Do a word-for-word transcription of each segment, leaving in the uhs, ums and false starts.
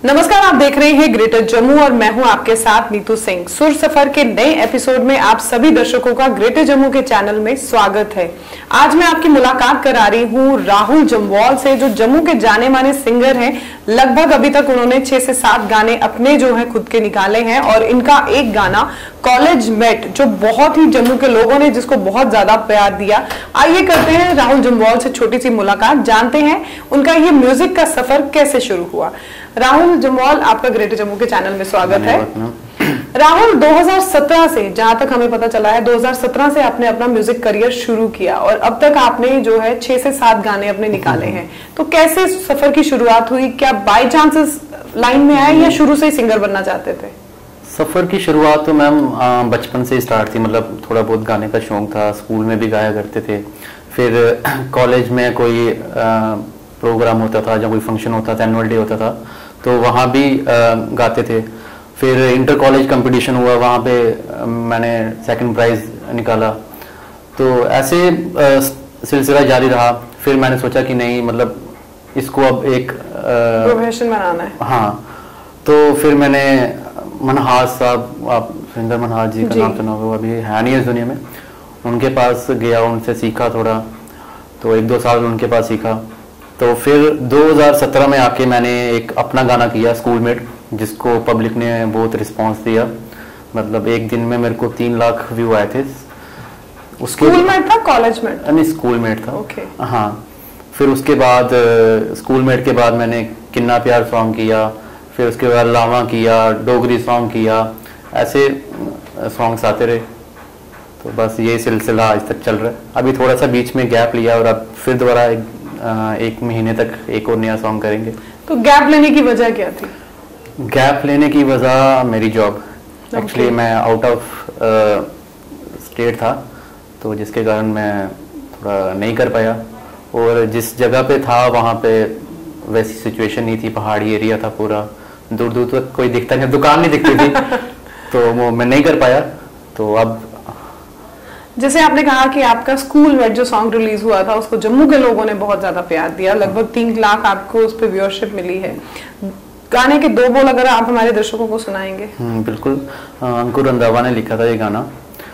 नमस्कार, आप देख रहे हैं ग्रेटर जम्मू और मैं हूं आपके साथ नीतू सिंह। सुर सफर के नए एपिसोड में आप सभी दर्शकों का ग्रेटर जम्मू के चैनल में स्वागत है। आज मैं आपकी मुलाकात करा रही हूं राहुल जम्वाल से, जो जम्मू के जाने माने सिंगर हैं। लगभग अभी तक उन्होंने छह से सात गाने अपने जो है खुद के निकाले हैं और इनका एक गाना कॉलेज मेट जो बहुत ही जम्मू के लोगों ने जिसको बहुत ज्यादा प्यार दिया। आइए करते हैं राहुल जम्वाल से छोटी सी मुलाकात, जानते हैं उनका ये म्यूजिक का सफर कैसे शुरू हुआ। राहुल जम्वाल, आपका ग्रेटर जम्मू के चैनल में स्वागत है। राहुल, दो हज़ार सत्रह से, जहां तक हमें पता चला है, दो हज़ार सत्रह से आपने अपना म्यूजिक करियर शुरू किया और अब तक आपने जो है छह से सात गाने अपने निकाले हैं। तो कैसे सफर की शुरुआत हुई? क्या बाय चांस इस लाइन में आए या शुरू से ही सिंगर बनना चाहते थे? सफर की शुरुआत तो मैम बचपन से स्टार्ट थी। मतलब थोड़ा बहुत गाने का शौक था, स्कूल में भी गाया करते थे। फिर कॉलेज में कोई प्रोग्राम होता था, जब कोई फंक्शन होता था, एनुअल डे होता था, तो वहाँ भी गाते थे। फिर इंटर कॉलेज कंपटीशन हुआ, वहाँ पे मैंने सेकंड प्राइज निकाला। तो ऐसे सिलसिला जारी रहा। फिर मैंने सोचा कि नहीं, मतलब इसको अब एक प्रोफेशन बनाना है। हाँ, तो फिर मैंने मनहाज साहब, आप सिंगर मनहाज जी का नाम सुना होगा, अभी है नहीं इस दुनिया में, उनके पास गया, उनसे सीखा थोड़ा। तो एक दो साल उनके पास सीखा। तो फिर दो हज़ार सत्रह में आके मैंने एक अपना गाना किया स्कूल मेट, जिसको पब्लिक ने बहुत रिस्पांस दिया। मतलब एक दिन में मेरे को तीन लाख व्यू आए थे। उसके स्कूल मेट था, कॉलेज मेट? नहीं, स्कूल मेट था। ओके। हाँ, फिर उसके बाद स्कूल मेट के बाद मैंने किन्ना प्यार सॉन्ग किया, फिर उसके बाद लावा किया, डोगरी सॉन्ग किया, ऐसे सॉन्ग्स आते रहे। तो बस ये सिलसिला आज तक चल रहा है। अभी थोड़ा सा बीच में गैप लिया और अब फिर दोबारा एक, एक महीने तक एक और नया सॉन्ग करेंगे। तो गैप लेने की वजह क्या थी? गैप लेने की वजह मेरी जॉब। एक्चुअली मैं आउट ऑफ स्टेट था, तो जिसके कारण मैं थोड़ा नहीं कर पाया। और जिस जगह पे था वहाँ पे वैसी सिचुएशन नहीं थी, पहाड़ी एरिया था पूरा, दूर दूर तक कोई दिखता नहीं, दुकान नहीं दिखती थी। तो वो मैं नहीं कर पाया। तो अब जैसे आपने कहा कि आपका स्कूल मेट जो सॉन्ग रिलीज हुआ था उसको जम्मू के लोगों ने बहुत ज्यादा प्यार दिया, लगभग तीन लाख आपको उस पर व्यूअरशिप मिली है। गाने के दो बोल अगर आप हमारे दर्शकों को सुनाएंगे? बिल्कुल। अंकुर रंधावा ने लिखा था ये गाना।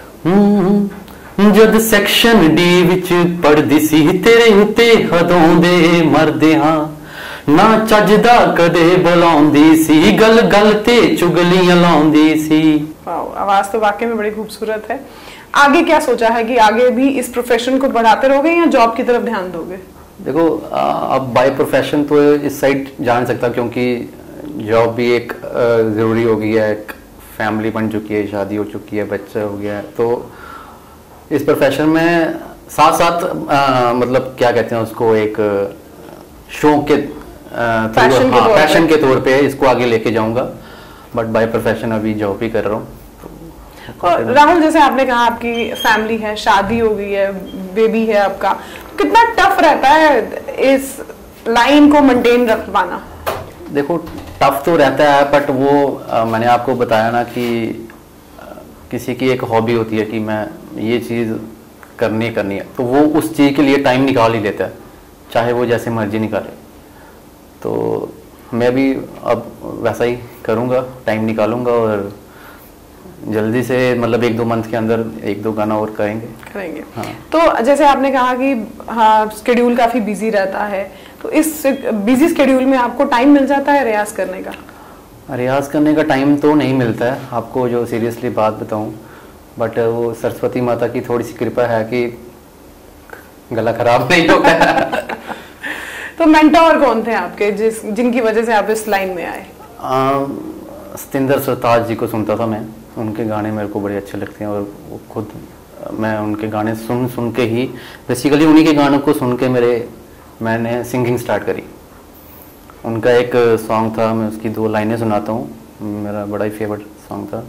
जद सेक्शन डी विच पढ़दी सी तेरे उत्ते हदों दे मरदे हां, ना चजदा कदे बुलाउंदी सी, गल गल ते चुगलियां लाउंदी सी। वाओ, आवाज तो वाकई में बड़ी खूबसूरत है। आगे क्या सोचा है कि आगे भी इस प्रोफेशन को बढ़ाते रहोगे या जॉब की तरफ ध्यान दोगे? देखो, अब बाय प्रोफेशन तो इस साइड जा नहीं सकता, क्योंकि जॉब भी एक जरूरी हो गई है, एक फैमिली बन चुकी है, शादी हो चुकी है, बच्चा हो गया है। तो इस प्रोफेशन में साथ साथ आ, मतलब क्या कहते हैं उसको, एक शौक के पैशन हाँ, पैशन के तौर पे इसको आगे लेके जाऊंगा। बट बाय प्रोफेशन अभी जॉब ही कर रहा हूँ। और राहुल, जैसे आपने कहा आपकी फैमिली है, शादी हो गई है, बेबी है आपका, कितना टफ रहता है इस लाइन को मेंटेन रख पाना? देखो, टफ तो रहता है, बट वो आ, मैंने आपको बताया ना कि आ, किसी की एक हॉबी होती है कि मैं ये चीज़ करनी करनी है, तो वो उस चीज़ के लिए टाइम निकाल ही लेता है, चाहे वो जैसे मर्जी निकाले। तो मैं भी अब वैसा ही करूँगा, टाइम निकालूंगा और जल्दी से, मतलब एक दो मंथ के अंदर एक दो गाना और करेंगे करेंगे हाँ। तो जैसे आपने कहा कि हाँ, स्केड्यूल काफी बिजी रहता है, तो इस बिजी स्केड्यूल में आपको टाइम मिल जाता है रियाज करने का? रियाज करने का टाइम तो नहीं मिलता है, आपको जो सीरियसली बात बताऊं। बट वो सरस्वती माता की थोड़ी सी कृपा है कि गला खराब नहीं होता है। तो मेंटोर कौन थे आपके जिस जिनकी वजह से आप इस लाइन में आए? सतिंदर सरताज जी को सुनता था मैं, उनके गाने मेरे को बड़े अच्छे लगते हैं। और वो खुद मैं उनके गाने सुन सुन के ही, बेसिकली उन्हीं के गानों को सुन के मेरे मैंने सिंगिंग स्टार्ट करी। उनका एक सॉन्ग था, मैं उसकी दो लाइनें सुनाता हूँ, मेरा बड़ा ही फेवरेट सॉन्ग था।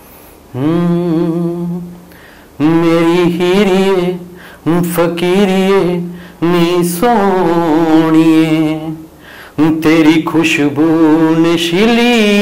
मेरी हीरिए फकीरिए नी सोनिए, तेरी खुशबू नशीली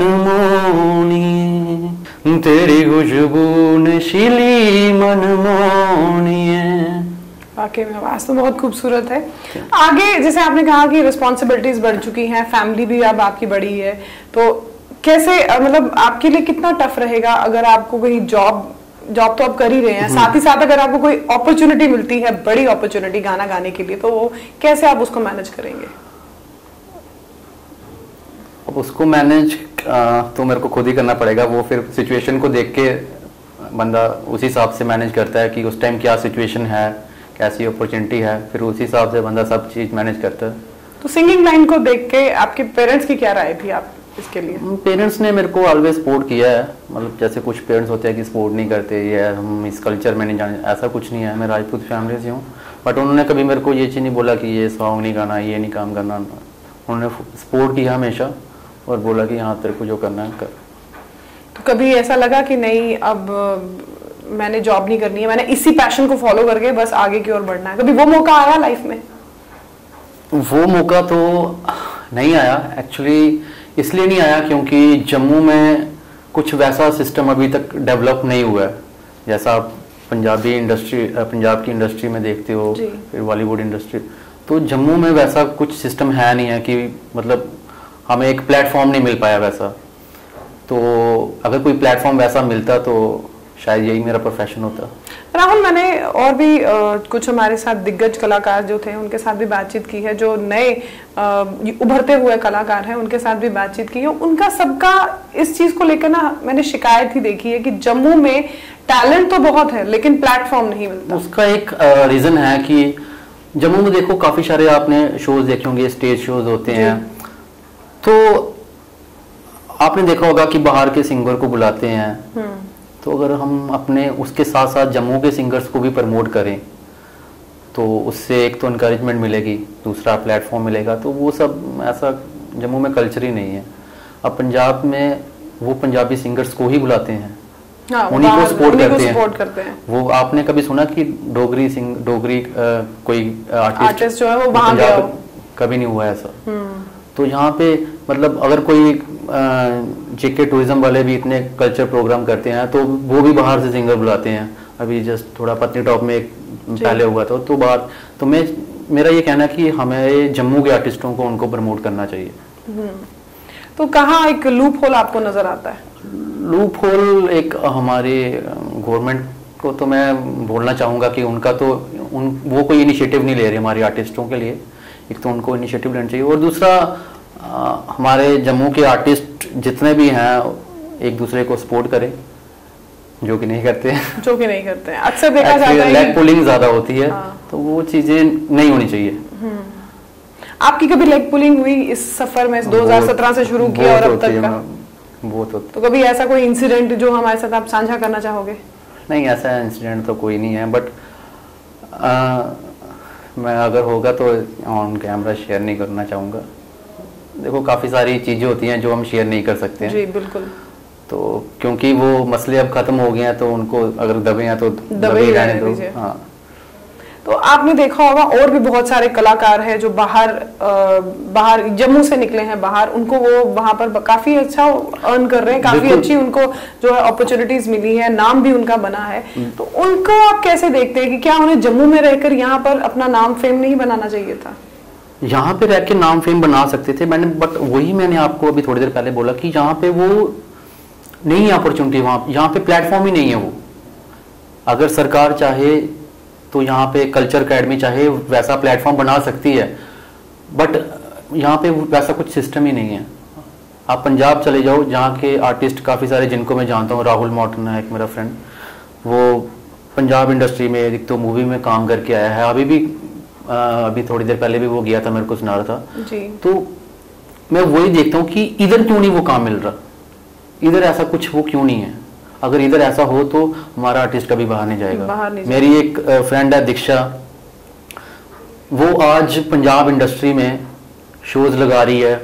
मनमोनिए, तेरी खुशबू नशीली मनमोनिए। वाकई में आवाज तो बहुत खूबसूरत है। आगे जैसे आपने कहा कि रिस्पॉन्सिबिलिटीज बढ़ चुकी हैं, फैमिली भी अब आपकी बड़ी है, तो कैसे मतलब आपके लिए कितना टफ रहेगा अगर आपको कोई जॉब जॉब तो आप कर ही रहे हैं, साथ ही साथ अगर आपको कोई अपॉर्चुनिटी मिलती है, बड़ी अपॉर्चुनिटी गाना गाने के लिए, तो वो कैसे आप उसको मैनेज करेंगे? अब उसको मैनेज तो मेरे को खुद ही करना पड़ेगा। वो फिर सिचुएशन को देख के बंदा उसी हिसाब से मैनेज करता है कि उस टाइम क्या सिचुएशन है, कैसी अपॉर्चुनिटी है, फिर उसी हिसाब से बंदा सब चीज मैनेज करता है। तो सिंगिंग लाइन को देख के आपके पेरेंट्स की क्या राय थी आप इसके लिए? पेरेंट्स ने मेरे को ऑलवेज सपोर्ट किया है। मतलब जैसे कुछ पेरेंट्स होते हैं कि सपोर्ट नहीं करते, ये हम इस कल्चर में नहीं जाने, ऐसा कुछ नहीं है। मैं राजपूत फैमिली से हूँ, बट उन्होंने कभी मेरे को ये चीज़ नहीं बोला कि ये सॉन्ग नहीं गाना, ये नहीं काम करना। उन्होंने सपोर्ट किया हमेशा और बोला कि हाँ तेरे को जो करना है कर। तो कभी ऐसा लगा कि नहीं अब मैंने जॉब नहीं करनी है, मैंने इसी पैशन को फॉलो करके बस आगे की ओर बढ़ना है, कभी वो मौका आया लाइफ में? वो मौका तो नहीं आया एक्चुअली। इसलिए नहीं आया क्योंकि जम्मू में कुछ वैसा सिस्टम अभी तक डेवलप नहीं हुआ है जैसा आप पंजाबी इंडस्ट्री पंजाब की इंडस्ट्री में देखते हो, फिर बॉलीवुड इंडस्ट्री। तो जम्मू में वैसा कुछ सिस्टम है नहीं है कि मतलब हमें एक प्लेटफॉर्म नहीं मिल पाया वैसा। तो अगर कोई प्लेटफॉर्म वैसा मिलता तो शायद यही मेरा प्रोफेशन होता। राहुल, मैंने और भी आ, कुछ हमारे साथ दिग्गज कलाकार जो थे उनके साथ भी बातचीत की है, जो नए उभरते हुए कलाकार हैं उनके साथ भी बातचीत की है। उनका सबका इस चीज को लेकर ना मैंने शिकायत ही देखी है कि जम्मू में टैलेंट तो बहुत है लेकिन प्लेटफॉर्म नहीं मिलता। उसका एक रीजन है कि जम्मू में देखो काफी सारे आपने शोज देखे होंगे, स्टेज शोज होते हैं, तो आपने देखा होगा कि बाहर के सिंगर को बुलाते हैं। तो अगर हम अपने उसके साथ साथ जम्मू के सिंगर्स को भी प्रमोट करें तो उससे एक तो इनकरेजमेंट मिलेगी, दूसरा प्लेटफॉर्म मिलेगा। तो वो सब ऐसा जम्मू में कल्चर ही नहीं है। अब पंजाब में वो पंजाबी सिंगर्स को ही बुलाते हैं, हाँ, उन्हीं को सपोर्ट करते, सपोर्ट करते हैं। वो आपने कभी सुना कि डोगरी सिंग डोगरी आ, कोई आर्टिस्ट जो है वो वहां गया हो? कभी नहीं हुआ ऐसा। तो यहाँ पे मतलब अगर कोई जेके टूरिज्म वाले भी इतने कल्चर प्रोग्राम करते हैं तो वो भी बाहर से सिंगर बुलाते हैं। अभी जस्ट थोड़ा पत्नीटॉप में एक पहले हुआ था तो बात तो मैं मेरा ये कहना है कि हमें जम्मू के आर्टिस्टों को उनको प्रमोट करना चाहिए। तो कहाँ एक लूप होल आपको नजर आता है? लूप होल एक हमारे गवर्नमेंट को तो मैं बोलना चाहूँगा कि उनका तो उन वो कोई इनिशिएटिव नहीं ले रहे हमारे आर्टिस्टों के लिए। एक तो उनको इनिशिएटिव लेना चाहिए और दूसरा आ, हमारे जम्मू के आर्टिस्ट जितने भी हैं एक दूसरे को सपोर्ट करें, जो कि नहीं करते हैं जो कि नहीं करते हैं अक्सर देखा जाता है लेग पुलिंग ज्यादा होती है। हाँ। तो वो चीजें नहीं होनी चाहिए। आपकी कभी लेग पुलिंग हुई इस सफर में? दो हज़ार सत्रह से शुरू किया और अब तक का वो तो, तो कभी ऐसा कोई इंसिडेंट जो हमारे साथ आप साझा करना चाहोगे? नहीं, ऐसा इंसिडेंट तो कोई नहीं है, बट आ, मैं अगर होगा तो ऑन कैमरा शेयर नहीं करना चाहूँगा। देखो काफ़ी सारी चीज़ें होती हैं जो हम शेयर नहीं कर सकते हैं। जी बिल्कुल। तो क्योंकि वो मसले अब खत्म हो गए हैं तो उनको अगर दबे हैं तो दबे ही रहने दो। हाँ। तो आपने देखा होगा और भी बहुत सारे कलाकार हैं जो बाहर आ, बाहर जम्मू से निकले हैं बाहर, उनको वो वहां पर काफी अच्छा अर्न कर रहे हैं, काफी अच्छी उनको जो है अपॉर्चुनिटीज मिली है, नाम भी उनका बना है। तो उनको आप कैसे देखते हैं कि क्या उन्हें जम्मू में रहकर यहाँ पर अपना नाम फेम नहीं बनाना चाहिए था? यहाँ पे रह के नाम फेम बना सकते थे मैंने, बट वही मैंने आपको अभी थोड़ी देर पहले बोला कि यहाँ पे वो नहीं है अपॉर्चुनिटी, वहाँ यहाँ पे प्लेटफॉर्म ही नहीं है। वो अगर सरकार चाहे तो यहाँ पे कल्चर अकेडमी चाहे वैसा प्लेटफॉर्म बना सकती है, बट यहाँ पे वैसा कुछ सिस्टम ही नहीं है। आप पंजाब चले जाओ जहाँ के आर्टिस्ट काफ़ी सारे जिनको मैं जानता हूँ, राहुल मॉर्टन है एक मेरा फ्रेंड, वो पंजाब इंडस्ट्री में एक तो मूवी में काम करके आया है, अभी भी आ, अभी थोड़ी देर पहले भी वो गया था, मेरे को सुना रहा था जी। तो मैं वही देखता हूँ कि इधर क्यों नहीं वो काम मिल रहा, इधर ऐसा कुछ वो क्यों नहीं है। अगर इधर ऐसा हो तो हमारा आर्टिस्ट कभी बाहर नहीं जाएगा। बाहर नहीं मेरी एक फ्रेंड है दीक्षा, वो आज पंजाब इंडस्ट्री में शोज लगा रही है,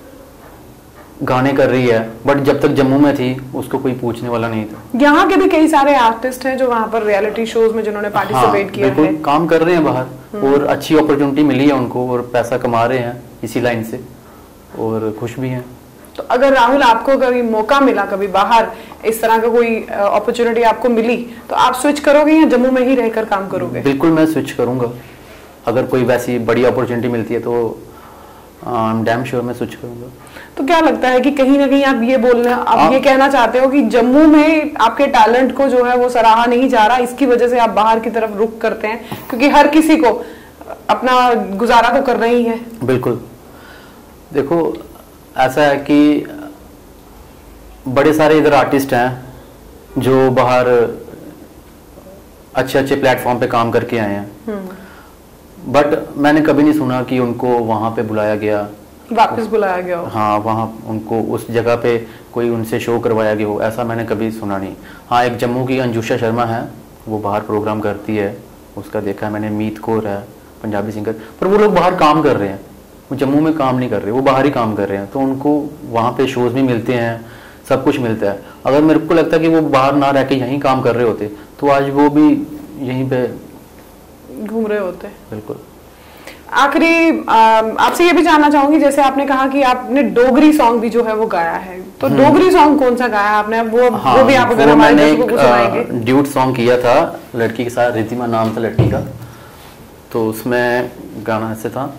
गाने कर रही है, बट जब तक जम्मू में थी उसको कोई पूछने वाला नहीं था। यहाँ के भी कई सारे आर्टिस्ट हैं जो वहाँ पर रियलिटी शोज में जिन्होंने पार्टिसिपेट हाँ, किया है, काम कर रहे हैं बाहर और अच्छी अपॉर्चुनिटी मिली है उनको और पैसा कमा रहे हैं इसी लाइन से और खुश भी हैं। तो अगर राहुल आपको कभी मौका मिला, कभी बाहर इस तरह का कोई अपॉर्चुनिटी आपको मिली, तो आप स्विच करोगे या जम्मू में ही रहकर काम करोगे? बिल्कुल मैं स्विच करूंगा। अगर कोई वैसी बड़ी अपॉर्चुनिटी मिलती है तो आई एम डैम श्योर मैं स्विच करूंगा। तो क्या लगता है कि कहीं ना कहीं आप ये बोलना आप आ, ये कहना चाहते हो कि जम्मू में आपके टैलेंट को जो है वो सराहा नहीं जा रहा, इसकी वजह से आप बाहर की तरफ रुख करते हैं, क्योंकि हर किसी को अपना गुजारा तो करना ही है। बिल्कुल। देखो ऐसा है कि बड़े सारे इधर आर्टिस्ट हैं जो बाहर अच्छे अच्छे प्लेटफॉर्म पे काम करके आए हैं, बट मैंने कभी नहीं सुना कि उनको वहां पे बुलाया गया, वापस बुलाया गया हो। हाँ, वहाँ उनको उस जगह पे कोई उनसे शो करवाया गया हो, ऐसा मैंने कभी सुना नहीं। हाँ, एक जम्मू की अंजुषा शर्मा है, वो बाहर प्रोग्राम करती है, उसका देखा है मैंने। मीत कौर है पंजाबी सिंगर, पर वो लोग बाहर काम कर रहे हैं, वो जम्मू में काम नहीं कर रहे, वो बाहर ही काम कर रहे हैं, तो उनको वहाँ पे शोज भी मिलते हैं, सब कुछ मिलता है। अगर मेरे को लगता है कि वो बाहर ना रह के यहीं काम कर रहे होते तो आज वो भी यहीं पे घूम रहे होते। बिल्कुल। आखिरी आपसे ये भी जानना चाहूंगी, जैसे आपने कहा कि आपने डोगरी सॉन्ग भी जो है वो गाया है, तो डोगरी सॉन्ग कौन सा गाया आपने? वो हाँ, वो भी आप अगर हमारे दर्शकों को सुनाएंगे। ड्यूट सॉन्ग किया था लड़की के साथ, रितिमा नाम था लड़की का, तो उसमें गाना ऐसे था,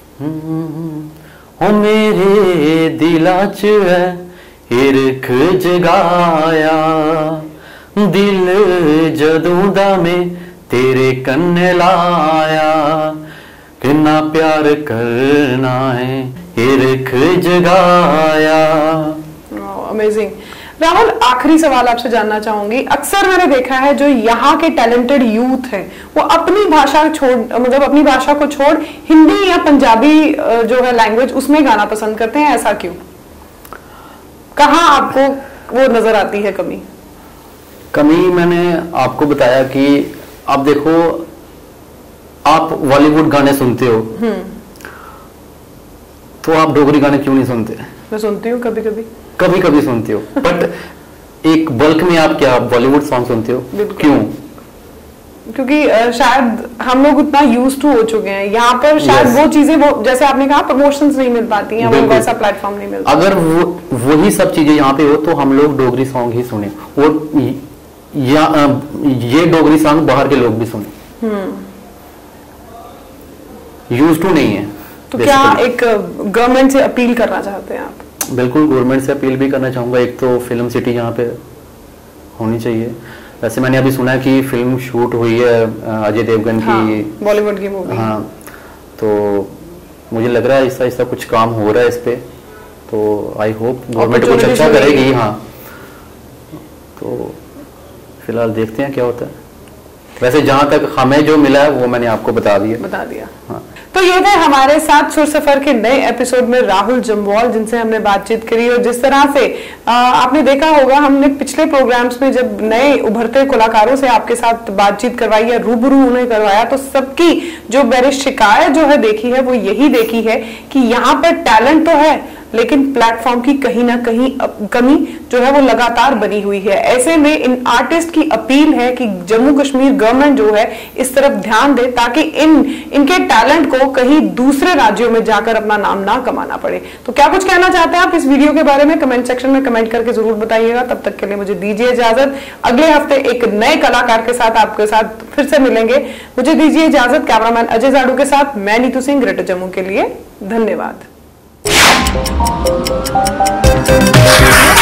हो मेरे दिला च है हिरख जगाया, दिल जदों दा में तेरे कन्ने लाया, कितना प्यार करना है हिरख जगाया। अमेजिंग। राहुल, आखिरी सवाल आपसे जानना चाहूंगी, अक्सर मैंने देखा है जो यहाँ के टैलेंटेड यूथ है वो अपनी भाषा छोड़ मतलब अपनी भाषा को छोड़ हिंदी या पंजाबी जो है लैंग्वेज उसमें गाना पसंद करते हैं, ऐसा क्यों? कहाँ आपको वो नजर आती है कमी? कमी मैंने आपको बताया कि आप देखो, आप बॉलीवुड गाने सुनते हो तो आप डोगरी गाने क्यों नहीं सुनते? मैं सुनती हूँ कभी कभी कभी कभी सुनती हो, बट एक बल्क में आप क्या बॉलीवुड सॉन्ग सुनते हो? क्यों? क्योंकि शायद हम लोग उतना यूज टू हो चुके हैं यहाँ पर, शायद yes. वो चीजें वो जैसे आपने कहा प्रमोशंस नहीं मिल पाती हैं, वो वैसा प्लेटफॉर्म नहीं मिलता। अगर वो वही सब चीजें यहाँ पे हो तो हम लोग डोगरी सॉन्ग ही सुने, और या ये डोगरी सॉन्ग बाहर के लोग भी सुने, यूज टू नहीं है। तो क्या एक गवर्नमेंट से अपील करना चाहते हैं आप? बिल्कुल, गवर्नमेंट से अपील भी करना चाहूंगा। एक तो फिल्म सिटी यहाँ पे होनी चाहिए। वैसे मैंने अभी सुना है कि फिल्म शूट हुई है अजय देवगन हाँ, की, बॉलीवुड की मूवी। हाँ, तो मुझे लग रहा है ऐसा ऐसा कुछ काम हो रहा है इस पे, तो आई होप गवर्नमेंट कुछ अच्छा करेगी। हाँ, तो फिलहाल देखते हैं क्या होता है। वैसे जहां तक हमें जो मिला है वो मैंने आपको बता दिया बता दिया हाँ। तो ये थे हमारे साथ सुर सफर के नए एपिसोड में राहुल जम्वाल, जिनसे हमने बातचीत करी। और जिस तरह से आ, आपने देखा होगा, हमने पिछले प्रोग्राम्स में जब नए उभरते कलाकारों से आपके साथ बातचीत करवाई या रूबरू उन्हें करवाया, तो सबकी जो मेरी शिकायत जो है देखी है वो यही देखी है कि यहाँ पर टैलेंट तो है लेकिन प्लेटफॉर्म की कहीं ना कहीं कमी जो है वो लगातार बनी हुई है। ऐसे में इन आर्टिस्ट की अपील है कि जम्मू कश्मीर गवर्नमेंट जो है इस तरफ ध्यान दे, ताकि इन इनके टैलेंट को कहीं दूसरे राज्यों में जाकर अपना नाम ना कमाना पड़े। तो क्या कुछ कहना चाहते हैं आप इस वीडियो के बारे में? कमेंट सेक्शन में कमेंट करके जरूर बताइएगा। तब तक के लिए मुझे दीजिए इजाजत, अगले हफ्ते एक नए कलाकार के साथ आपके साथ फिर से मिलेंगे। मुझे दीजिए इजाजत, कैमरामैन अजय जाडू के साथ मैं नीतू सिंह, ग्रेटर जम्मू के लिए धन्यवाद।